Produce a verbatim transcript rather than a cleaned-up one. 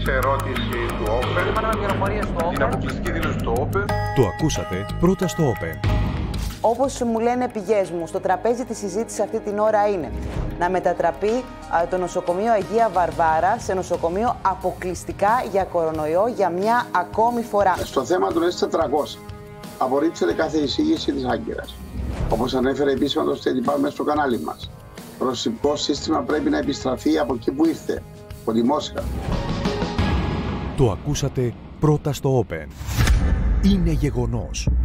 σε ερώτηση του Open. Την αποκλειστική δήλωση του Open. Το ακούσατε πρώτα στο Open. Όπως μου λένε πηγές μου, στο τραπέζι της συζήτησης αυτή την ώρα είναι να μετατραπεί α, το νοσοκομείο Αγία Βαρβάρα σε νοσοκομείο αποκλειστικά για κορονοϊό για μια ακόμη φορά. Στο θέμα του ες τετρακόσια απορρίπτεται κάθε εισήγηση της Άγκυρας. Όπως ανέφερε επίσημα το State Department στο κανάλι μας, το ρωσικό σύστημα πρέπει να επιστραφεί από εκεί που ήρθε, από τη Μόσχα. Το ακούσατε πρώτα στο Open. Είναι γεγονός.